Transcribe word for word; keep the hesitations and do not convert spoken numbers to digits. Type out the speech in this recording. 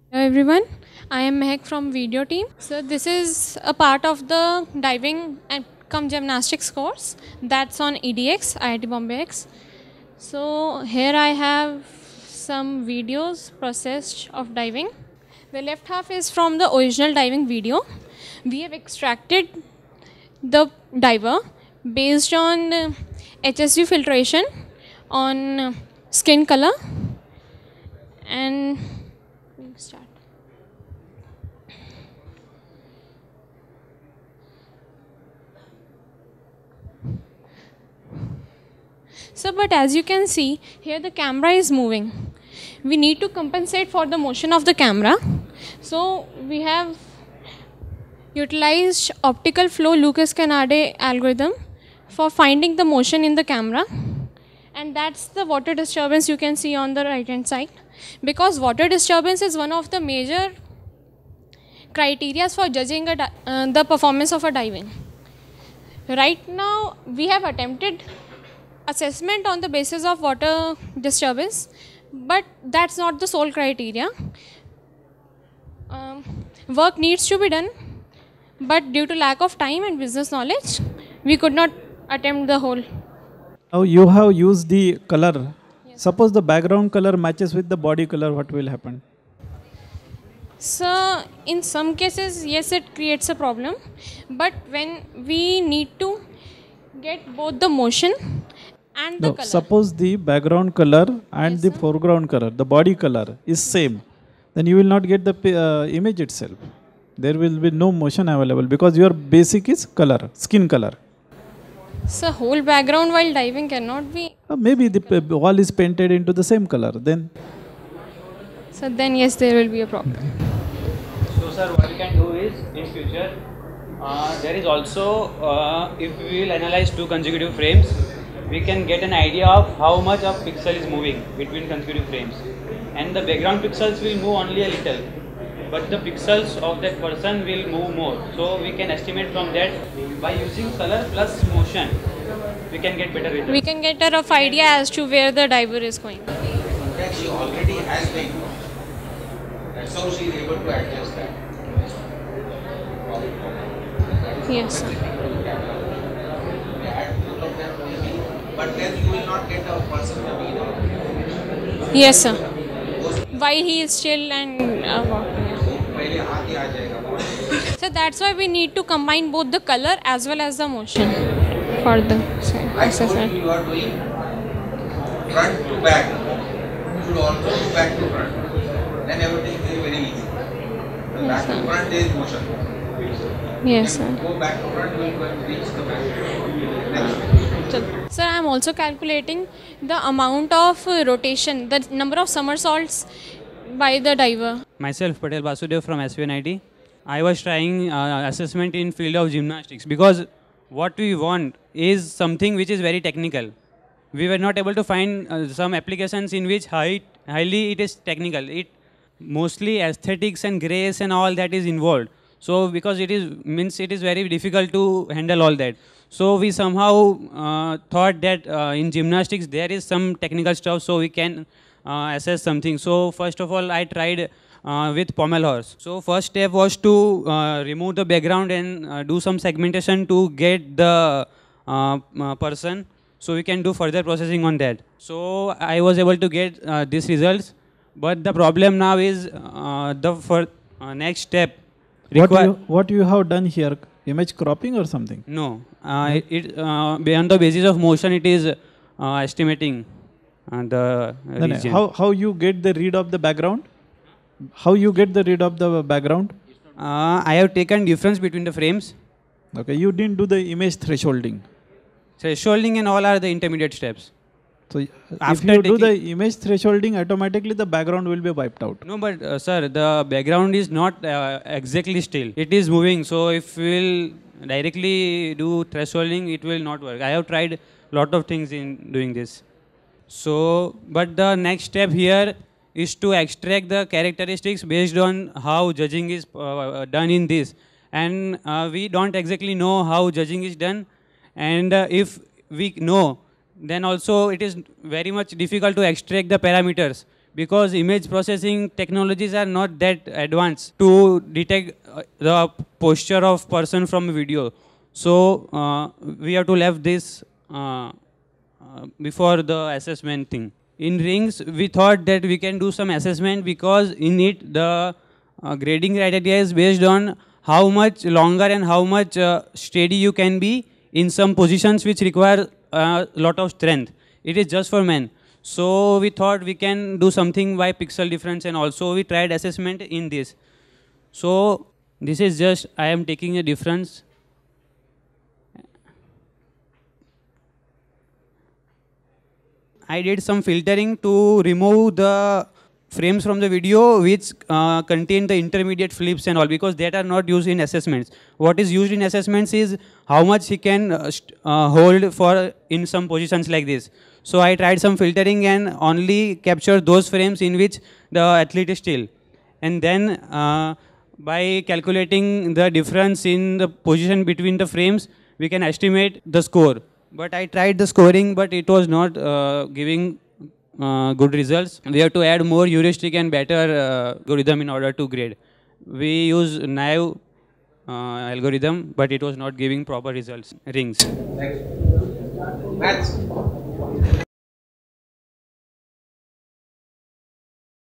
Hello everyone, I am Mehak from video team. So this is a part of the diving and come gymnastics course that's on E D X, I I T Bombay X. So here I have some videos processed of diving. The left half is from the original diving video. We have extracted the diver based on uh, H S U filtration on uh, skin color and we'll start. So, but as you can see, here the camera is moving. We need to compensate for the motion of the camera. So, we have utilized optical flow Lucas-Canade algorithm for finding the motion in the camera. And that's the water disturbance you can see on the right hand side. Because water disturbance is one of the major criteria for judging a uh, the performance of a diving. Right now, we have attempted assessment on the basis of water disturbance, but that's not the sole criteria. Um, work needs to be done, but due to lack of time and business knowledge, we could not attempt the whole. Now you have used the color. Yes. Suppose the background color matches with the body color, what will happen? So, in some cases, yes, it creates a problem, but when we need to get both the motion and the No, color. suppose the background color and Yes, the sir. foreground color, the body color is same, then you will not get the pi- uh, image itself. There will be no motion available because your basic is color, skin color. So, whole background while diving cannot be. Uh, maybe the p- wall is painted into the same color, then So, then yes, there will be a problem. So sir, what we can do is in future, uh, there is also, uh, if we will analyze two consecutive frames, we can get an idea of how much of pixel is moving between consecutive frames. And the background pixels will move only a little, but the pixels of that person will move more. So we can estimate from that by using color plus motion, we can get better results. We can get a rough idea as to where the diver is going. That she already has the info. That's how she is able to adjust that. Yes, sir. Add both of them maybe, but then you will not get a person to be there. Yes, sir. While he is still and uh, walking. पहले हाथ ही आ जाएगा बहुत. So that's why we need to combine both the color as well as the motion for the I told assessment. you you are doing front to back. You should also do back to front. Then everything is very easy. The back to front is motion. Yes, sir. Go back to front, you will go and reach the back. Next. So, sir, I am also calculating the amount of uh, rotation, the number of somersaults by the diver. Myself, Patel Basudev from S V N I T. I was trying uh, assessment in field of gymnastics because what we want is something which is very technical. We were not able to find uh, some applications in which high, highly it is technical. It mostly aesthetics and grace and all that is involved. So because it is means it is very difficult to handle all that. So we somehow uh, thought that uh, in gymnastics there is some technical stuff, so we can uh, assess something. So first of all, I tried uh, with pommel horse. So first step was to uh, remove the background and uh, do some segmentation to get the uh, uh, person. So we can do further processing on that. So I was able to get uh, these results. But the problem now is uh, the for uh, next step. what require- you, what you have done here, image cropping or something? No, uh, it, it uh, on the basis of motion it is uh, estimating uh, the No, no, region. How, how you get the read of the background? How you get the read of the background? Uh, I have taken difference between the frames. Okay, you didn't do the image thresholding. Thresholding and all are the intermediate steps. So if After you do the taking- image thresholding, automatically the background will be wiped out. No, but uh, sir, the background is not uh, exactly still. It is moving. So if we will directly do thresholding, it will not work. I have tried lot of things in doing this. So, but the next step here is to extract the characteristics based on how judging is uh, done in this. And uh, we don't exactly know how judging is done. And uh, if we know, then also it is very much difficult to extract the parameters because image processing technologies are not that advanced to detect uh, the posture of person from video. So uh, we have to leave this uh, uh, before the assessment thing. In rings, we thought that we can do some assessment because in it the uh, grading criteria is based on how much longer and how much uh, steady you can be in some positions which require a lot of strength. It is just for men. So we thought we can do something by pixel difference, and also we tried assessment in this. So this is just, I am taking a difference. I did some filtering to remove the frames from the video which uh, contain the intermediate flips and all, because that are not used in assessments. What is used in assessments is how much he can uh, uh, hold for in some positions like this. So I tried some filtering and only captured those frames in which the athlete is still. And then uh, by calculating the difference in the position between the frames, we can estimate the score. But I tried the scoring, but it was not uh, giving uh, good results. We have to add more heuristic and better uh, algorithm in order to grade. We use naive uh, algorithm, but it was not giving proper results. Rings. Next. Maths.